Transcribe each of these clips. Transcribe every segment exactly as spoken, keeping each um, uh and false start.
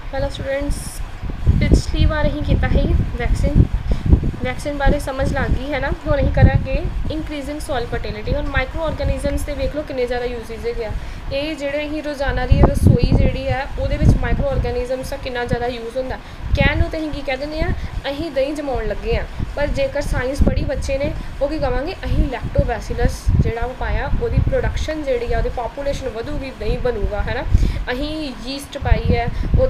Hello students, पिछली बार अं किया ही vaccine vaccine बारे समझ लग गई है ना। हम अं करा इंक्रीजिंग सॉइल फर्टिलिटी। हम माइक्रो ऑर्गेनिजम्स से वेख लो किन्ने ज़्यादा यूजेज है। ये जोड़े अं रोज़ाना की रसोई जी है वो माइक्रो ऑर्गेनिजम्स का कितना ज़्यादा यूज़ होंगे। कहन तो अं की कह दें अं दही जमाने लगे हैं, पर जेकर साइंस पढ़ी बच्चे ने वो की कहेंगे अं लैक्टोबैसिलस जोड़ा वो पाया वो प्रोडक्शन जी है वो पॉपूलेशन वधूगी दही बनूगा है ना। अं यीस्ट पाई है वो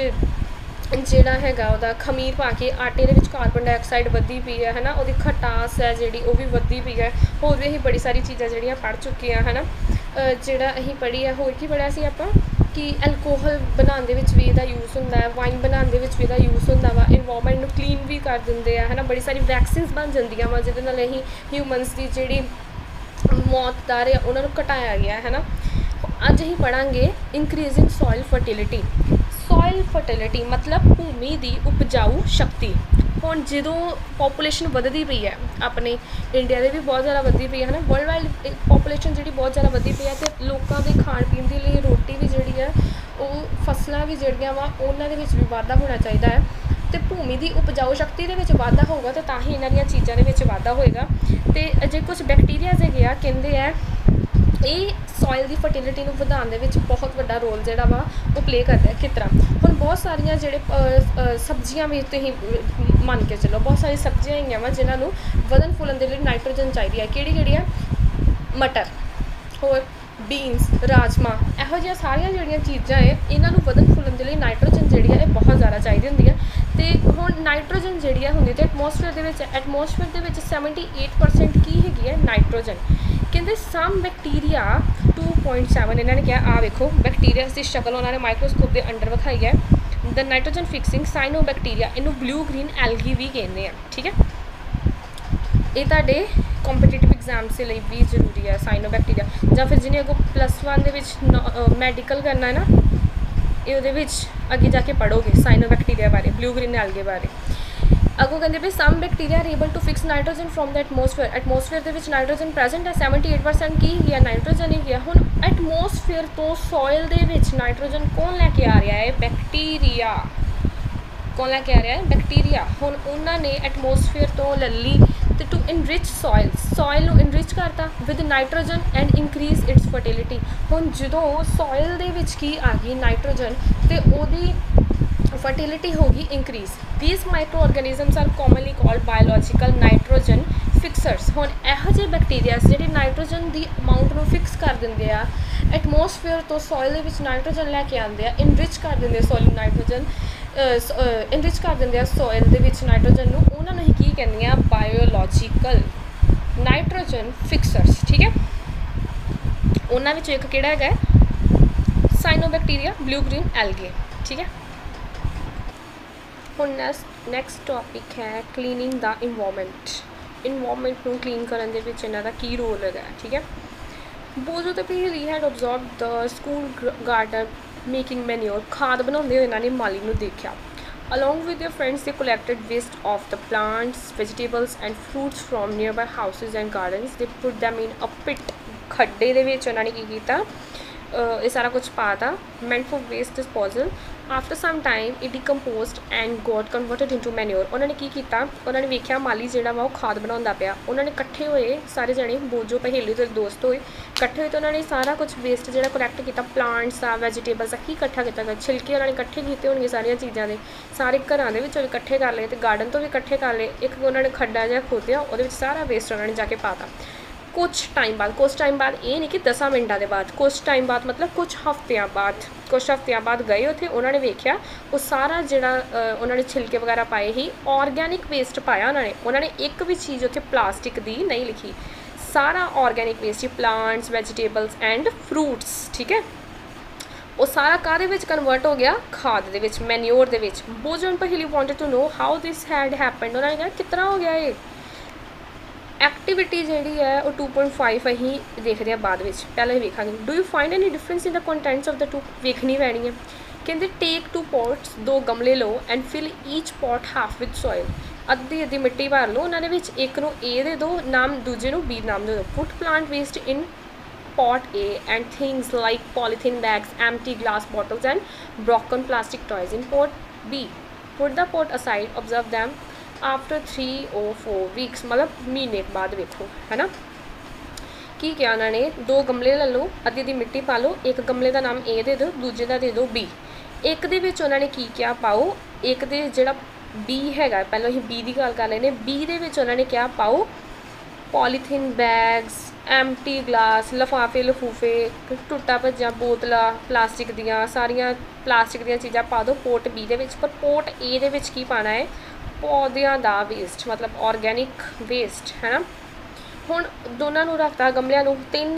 जोड़ा है खमीर पा के आटे के कार्बन डाइऑक्साइड वधी पी है है ना। वो खटास है जी वो भी वधी पी है। होर भी अं बड़ी सारी चीज़ा जोड़ियाँ पढ़ चुके हैं है ना। जोड़ा अं पढ़ी है होर की पढ़िया से आप कि एल्कोहल बनाने भी इसका यूज़ होंगे, वाइन बनाने भी इसका यूज़ होंगे वा इन्वायरमेंट को क्लीन भी कर देंगे है ना। बड़ी सारी वैक्सीन्स बन जाती वा जिद अं ह्यूमनस की जी मौत दर है उन्होंने घटाया गया है ना। अज अं पढ़ांगे increasing soil fertility. Soil fertility मतलब भूमि की उपजाऊ शक्ति। हुण जो पॉपूलेशन वधदी पई है अपने इंडिया के भी बहुत ज़्यादा वधी पई है ना। वर्ल्ड वाइड पॉपूलेशन जी बहुत ज़्यादा वधी पई है तो लोगों के खाण पीन के लिए रोटी भी जी है वो फसलां भी जड़ियाँ वा उन्होंने भी वाधा होना चाहिए है। तो भूमि की उपजाऊ शक्ति के वाधा होगा तो ही इन्हों दी चीज़ों के वाधा होएगा। तो जो कुछ बैक्टीरिया है कहते हैं ये सॉइल की फर्टिलिटी को बढ़ाने में बहुत बड़ा रोल जोड़ा वा वो प्ले करता है। किस तरह हम बहुत सारिया जोड़े सब्जियां भी तुम मान के चलो बहुत सारी सब्जियां ही वा जिन्होंने वधन फुलन के लिए नाइट्रोजन चाहिए है। कि है मटर होर बीन्स राजमा यहो जी सारिया जोड़िया चीज़ा है इन्हों वधन फुलन के लिए नाइट्रोजन जी है बहुत ज़्यादा चाहिए होंगी है। तो हुण नाइट्रोजन जी होंगी तो एटमोसफेयर के एटमोसफेयर के सैवनटी एट परसेंट की हैगी नाइट्रोजन। कहते some bacteria two point seven इन्होंने कहा आ वेखो बैक्टीरिया की शक्ल उन्होंने माइक्रोस्कोप के अंडर विखाई है। The nitrogen fixing cyano bacteria इनू ब्लू ग्रीन एल्गी भी कहते हैं। ठीक है, ये तुहाडे कॉम्पीटिटिव एग्जाम से लिए भी जरूरी है साइनो बैक्टीरिया। या फिर जिन्हें अगो प्लस वन के मैडिकल करना है ना ये अगे जाके पढ़ोगे साइनो बैक्टीरिया बारे ब्लू ग्रीन एल्गे बारे। अगों कहते भी some bacteria are able to fix nitrogen from the atmosphere. Atmosphere के नाइट्रोजन प्रेजेंट है सैवनटी एट परसेंट की गया नाइट्रोजन ही गया। हुण एटमोसफेयर तो सॉइल के नाइट्रोजन कौन लैके आ रहा है? बैक्टीरिया। कौन लैके आ रहा है? बैक्टीरिया। हुण उन्होंने एटमोसफेयर तो ले ली तो टू इनरिच सॉइल सॉइल को इनरिच करता with nitrogen and increase its fertility. हुण जो सॉइल की आ गई नाइट्रोजन तो वो फर्टिलिटी होगी increase. These micro organisms are commonly called biological nitrogen fixers. हुण इहो जिहे बैक्टीरिया जिहड़े नाइट्रोजन की अमाउंट को फिक्स कर देंगे आ एटमोसफेयर तो सॉइल के नाइट्रोजन लैके आते हैं इनरिच कर देंगे सॉइल नाइट्रोजन इनरिच कर देंगे सॉइल के नाइट्रोजन को उन्होंने ही की कहते हैं बायोलॉजिकल नाइट्रोजन फिक्सर्स। ठीक है, उन्होंने एक किहड़ा है साइनोबैक्टीरिया ब्लू ग्रीन एल्गे। ठीक है, हुण नैक्सट नैक्सट टॉपिक है क्लीनिंग द इन्वायरमेंट। इन्वायरमेंट को क्लीन करने के इन्हों का की रोल है। ठीक है, बोजो तो पी had observe the school garden making manure. खाद बनाते हुए इन्होंने माली को देखा। Along with their friends they collected waste of the plants vegetables and fruits from nearby houses and gardens. They put them in a pit. खड्डे दे विच उन्होंने की किया ये सारा कुछ पाता meant for waste disposal. After some time it decomposed and got converted into manure. उन्होंने की किया उन्होंने वेख्या माली जोड़ा वा खाद बना पाया। उन्होंने कट्ठे हुए सारे जने बोझो पहेली तो दोस्त हुए कट्ठे हुए तो उन्होंने सारा कुछ वेस्ट जो कलैक्ट किया प्लांट्स आ वैजिटेबल्स की इकट्ठा किया। छिलके उन्होंने कट्ठे किए होंगे सारिया चीज़ों के सारे घर के इकट्ठे कर ले तो गार्डन तो भी इकट्ठे कर ले। एक उन्होंने खड्डा जहा खोदिया वो सारा वेस्ट उन्होंने जाके पाता। कुछ टाइम बाद कुछ टाइम बाद ये नहीं कि दसा मिनटा के बाद कुछ टाइम बाद मतलब कुछ हफ्तियां बाद कुछ हफ्तियां बाद गए उत्थे उन्होंने वेख्या वो सारा जोड़ा उन्होंने छिलके वगैरह पाए ही ऑर्गैनिक वेस्ट पाया। उन्होंने उन्होंने एक भी चीज़ उत्थे प्लास्टिक की नहीं लिखी, सारा ऑर्गैनिक वेस्ट ही प्लांट्स वैजिटेबल्स एंड फ्रूट्स। ठीक है, वो सारा काहदे विच कन्वर्ट हो गया खाद दे विच मैन्योर दे विच। Boojho Paheli wanted to know how this had happened. उन्होंने कहा किस तरह हो गया ये एक्टिविटी जी है वो टू पॉइंट फाइव अं देखते हैं बाद में पहले वेखा। Do you find any difference in the contents of the two? वेखनी पैनी है। कहते टेक टू पॉट्स दो गमले लो and fill each pot half with soil. अद्धी अद्धी मिट्टी भर लो उन्होंने एक नू ए दे दो नाम दूजे नू बी नाम दे दो। Put plant waste in pot A and things like polythene bags, empty glass bottles and broken plastic toys. In pot B, put the pot aside, observe them after three or four weeks, मतलब महीने के बाद देखो, है ना। की क्या उन्होंने, दो गमले ले लो, अद्धी दी मिट्टी पा लो, एक गमले का नाम ए दे दो, दूजे का दे दो बी। एक दे विच उन्होंने की क्या पाओ, एक दे जिहड़ा बी हैगा, पहले असीं बी की गल कर लैने, बी दे विच उन्होंने क्या पाओ, पॉलीथीन बैग्स, एम्प्टी ग्लास, लिफाफे लफूफे, टुटा भज्जा बोतल प्लास्टिक दियाँ, सारिया प्लास्टिक दियाँ चीज़ां पा दो पोट बी दे विच। पर पोट ए दे विच की पाना है, पौदियां दा वेस्ट, मतलब ऑर्गैनिक वेस्ट, है ना। हुण दोनों नूं रखता गमलियां नूं, तीन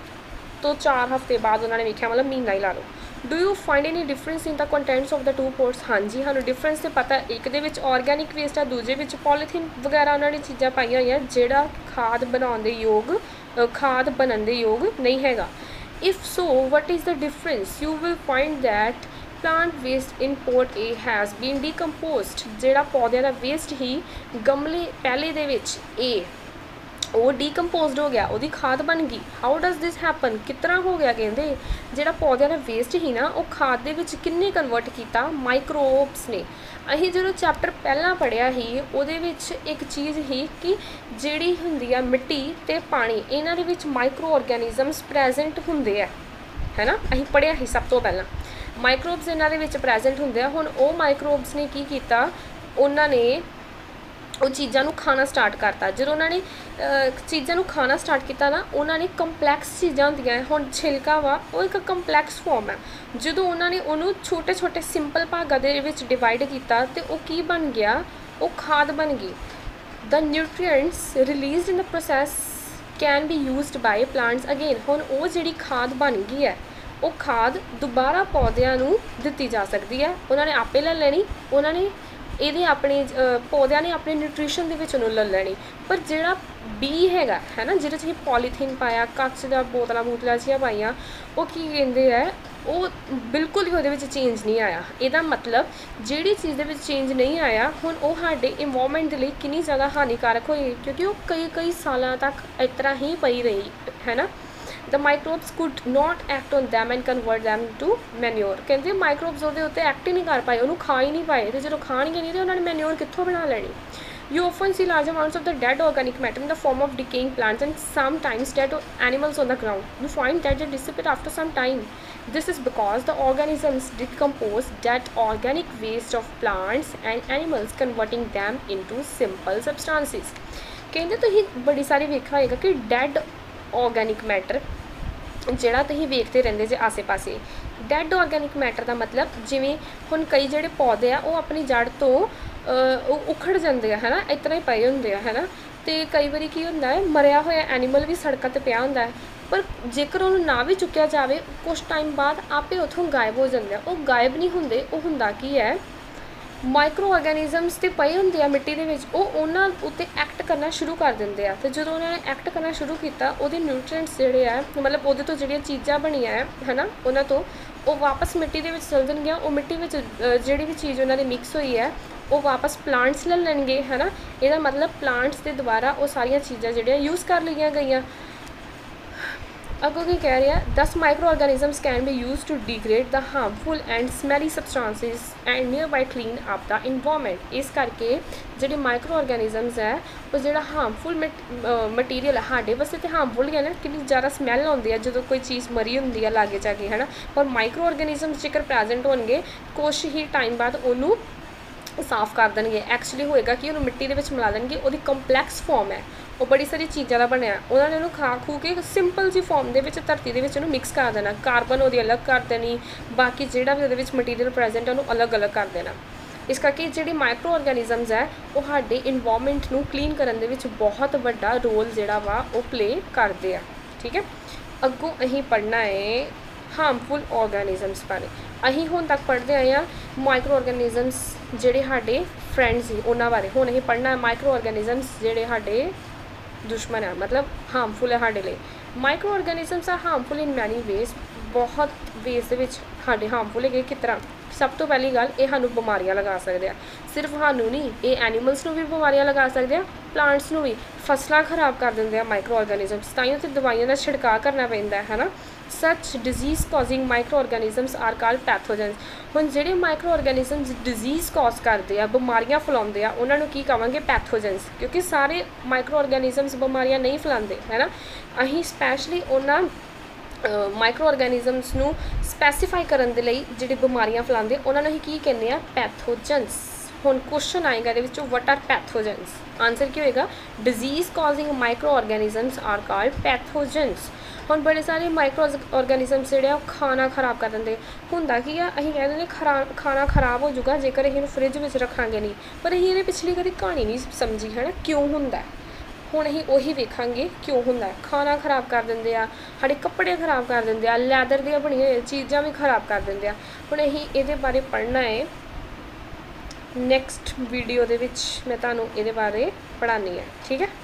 तो चार हफ्ते बाद उन्होंने वेख्या, मतलब महीना ही ला लो। Do you find any difference in the contents of the two pots? हाँ जी, सानूं डिफरेंस तो पता, एक दे विच ऑर्गैनिक वेस्ट है, दूजे विच पॉलीथीन वगैरह उन्होंने चीज़ां पाईयां होईयां जिहड़ा खाद बनाउण दे योग, खाद बनन दे योग नहीं हैगा। If so what is the difference? You will find that plant waste in pot A has been decomposed, जिहड़ा पौधों का वेस्ट ही गमले पहले दे विच ए वो डिकम्पोज्ड हो गया, वो खाद बन गई। हाउ डज दिस हैपन, किस तरह हो गया, कहते जिहड़ा पौधों का वेस्ट ही ना वो खाद दे विच किन्ने कन्वर्ट किया, माइक्रोब्स ने। असीं जो चैप्टर पहला पढ़िया ही उहदे विच एक चीज़ ही कि जिहड़ी हुंदी आ मिट्टी ते पानी, इन्हां दे विच माइक्रो ऑर्गेनिजम्स प्रेजेंट हुंदे आ, है ना। असीं पढ़िया ही सब तो पहला माइक्रोब्स इन्हां दे विच प्रेजेंट हुंदे आ। हुण वो माइक्रोब्स ने की कीता, उन्हां ने वो चीज़ों खाना स्टार्ट करता। जो उन्होंने चीज़ों खाना स्टार्ट किया ना, उन्होंने कंपलैक्स चीज़ां होंदियां, हुण छिलका वा वो एक कंपलैक्स फॉर्म है। जो उन्होंने उन्होंने छोटे छोटे सिंपल भागां दे विच डिवाइड किया तो वो की बन गया, वो खाद बन गई। The nutrients release in the process can be used by plants again. हुण वो जिहड़ी खाद बन गई है, वो खाद दोबारा पौधों नूं दित्ती जा सकती है। उन्होंने आपे ले लेनी, उन्होंने ये अपने पौधों ने अपने न्यूट्रिशन के विच ले लैनी। पर जिहड़ा बी हैगा, है ना, जिहदे च पॉलीथीन पाया, कच दा बोतल बोतलां जिहियां पाईयां, वो की कहते हैं, वो बिल्कुल ही उहदे विच चेंज नहीं आया। इहदा मतलब जिहड़ी चीज़ दे विच चेंज नहीं आया, हुण वो साडे इन्वायरमेंट दे लई कितनी ज़्यादा हानिकारक होई, क्योंकि वो कई कई सालों तक इस तरह ही पई रही, है ना। The microbes could not act on them and convert them to manure. कहते माइक्रोब्स वो एक्ट ही नहीं कर पाए, उन्होंने खा ही नहीं पाए, तो जो खाएंगे नहीं तो उन्होंने मैन्योर कितों बना लेनी। You often see large amounts of the dead organic matter in the form of decaying plants and sometimes dead animals on the ground. You find that they dissipate after some time. This is because the organisms decompose dead organic waste of plants and animals converting them into simple substances. कहते तुसीं बड़ी सारी वेखा होएगा कि dead organic matter जिहड़ा तुसीं वेखते रहंदे जे आसे पासे। डैड ऑर्गेनिक मैटर का मतलब जिवें हुण कई जिहड़े पौधे आ वो अपनी जड़ तो उखड़ जाते हैं, है ना, इस तरह ही पे होंदे है ना। तो कई बारी की हुंदा है, मरिया होया एनीमल भी सड़कों ते पिया हुंदा है, पर जेकर उन्होंने ना भी चुक्या जाए कुछ टाइम बाद आपे उतों गायब हो जाते हैं। वो गायब नहीं होंदे, वो हुंदा की है, माइक्रो ऑर्गेनिजम्स तो पे होंगे आ मिट्टी के, वो उन्होंने उत्ते एक्ट करना शुरू कर देंगे। तो जो उन्होंने एक्ट करना शुरू किया, वो न्यूट्रिएंट्स जोड़े है, मतलब वो तो जो चीज़ा बनिया है, है ना, उन्होंने तो वो वापस मिट्टी के चल जाएगी। वो मिट्टी में जी भी चीज़ उन्होंने मिक्स हुई है वो वापस प्लांट्स ले लेंगे, है ना। यदा मतलब प्लांट्स के द्वारा वो सारिया चीज़ा जो यूज़ कर लिया गई। अगों की कह रहा है, thus micro organisms can be use to degrade the harmful and smelly substances and near by clean up the environment. इस करके जो माइक्रो ऑर्गेनिजम्स है वो जो हार्मफुल मटीरियल है साढ़े वास्ते तो हार्मफुल ही है ना, कि ज़्यादा स्मैल आती है जो कोई चीज़ मरी होंगी है लागे जाके, है ना। पर माइक्रो ऑर्गेनिजम्स जेकर प्रेजेंट होंगे कुछ ही टाइम बाद उन्होंने साफ कर देंगे। एक्चुअली होएगा कि उन्होंने मिट्टी के मिला देंगे, वो कंपलैक्स फॉर्म है, वो बड़ी सारी चीज़ों का बनया, उन्होंने उन्होंने खा खू के सिंपल जी फॉर्म के धरती के मिक्स कर देना, कार्बन वो अलग कर देनी, बाकी जोड़ा भी वो मटीरियल प्रेजेंट है उन्होंने अलग अलग कर देना। इस करके जी माइक्रो ऑर्गेनिजम्स है वो साडे इन्वायरमेंट नूं क्लीन करने के बहुत वड्डा रोल जोड़ा वा वो प्ले करते हैं। ठीक है, अगों अहीं पढ़ना है हार्मफुल ऑर्गेनिजम्स बारे। अहीं हुण तक पढ़ते आए हैं माइक्रो ऑर्गेनिजम्स जोड़े साडे फ्रेंड्स ही उन्होंने बारे। हुण अहीं पढ़ना है माइक्रो ऑर्गेनिजम्स जोड़े साडे दुश्मन है, मतलब हार्मफुल है साडे लई। Micro organisms are harmful in many ways, बहुत वेज दे विच साडे हार्मफुल है। किस तरह सब तो पहली गल ये सानू बीमारियां लगा सकते हैं, सिर्फ सानू नहीं, ये एनीमल्स नू भी बीमारियां लगा सकते हैं, प्लांट्स नू भी, फसलां खराब कर देंगे माइक्रो ऑर्गेनिजम्स, ताइयों तो दवाइयां का छिड़काव करना पैंदा है ना। Such disease causing micro organisms are called pathogens. हुण जिहड़े माइक्रो ऑर्गेनिजम्स डिजीज़ कॉज करते हैं, बीमारियां फैलाते हैं, उन्होंने की कहांगे पैथोजेंस, क्योंकि सारे माइक्रो ऑर्गेनिजम्स बीमारियां नहीं फैलाते है ना। अहीं स्पैशली उन्होंने माइक्रो ऑर्गेनिजम्स नू स्पैसीफाई करन दे लई जिहड़ी बीमारियां फैलाते उन्होंने अहीं की कहने आ पैथोजेंस। हुण क्वेश्चन आएगा ये विचों वट आर पैथोजेंस, आंसर की होएगा disease causing micro organisms are called pathogens. हुण बड़े सारे माइक्रो ऑर्गेनिजम्स जिहड़े आ खाना खराब कर देंगे, हुंदा की आ असीं कह दिंदे खरा खाना खराब हो जाऊगा जेकर असीं फ्रिज में रखांगे नहीं, पर असीं इहदी पिछली कभी कहानी नहीं समझी है ना, क्यों हुंदा है। हुण असीं उही वेखांगे क्यों हुंदा है। खाना खराब कर दिंदे आ, साडे कपड़े खराब कर दिंदे आ, लैदर दी बणियां होईयां चीज़ां भी खराब कर दिंदे आ। हुण असीं इहदे बारे पढ़ना है, नैक्सट वीडियो दे विच मैं तुहानूं इहदे बारे पढ़ानी है, ठीक है।